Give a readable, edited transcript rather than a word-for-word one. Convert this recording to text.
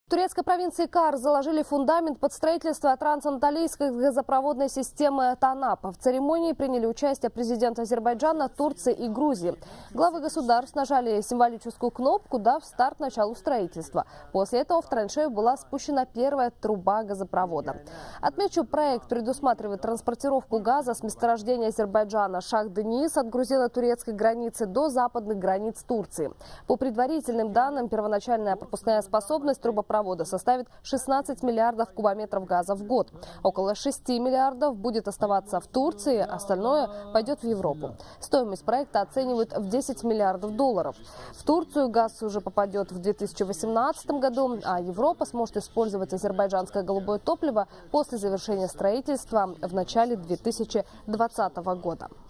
В турецкой провинции Кар заложили фундамент под строительство трансанатолийской газопроводной системы ТАНАП. В церемонии приняли участие президент Азербайджана, Турции и Грузии. Главы государств нажали символическую кнопку, дав старт началу строительства. После этого в траншею была спущена первая труба газопровода. Отмечу, проект предусматривает транспортировку газа с месторождения Азербайджана Шах-Дениз от грузино-турецкой границы до западных границ Турции. По предварительным данным, первоначальная пропускная способность трубопровода составит 16 миллиардов кубометров газа в год. Около 6 миллиардов будет оставаться в Турции, остальное пойдет в Европу. Стоимость проекта оценивают в 10 миллиардов долларов. В Турцию газ уже попадет в 2018 году, а Европа сможет использовать азербайджанское голубое топливо после завершения строительства в начале 2020 года.